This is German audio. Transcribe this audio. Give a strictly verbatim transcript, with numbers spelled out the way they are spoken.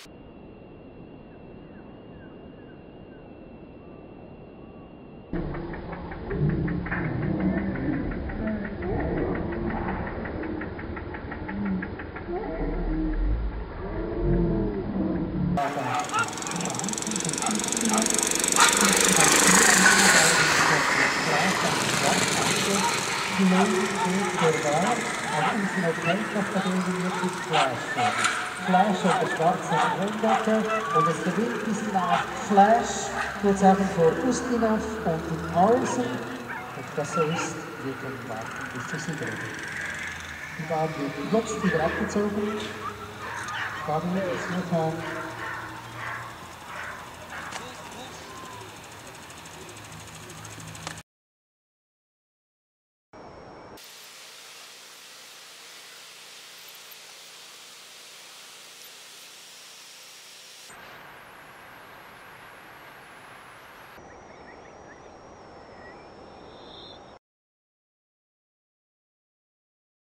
Flash auf der schwarzen Grunddecke und es gewinnt die Slav Flash, würde sagen vor Ustinov und in Arsen. Und das so ist, wir können warten bis zur Siegerin. Die Bahn wird jetzt wieder abgezogen. Gabi ist noch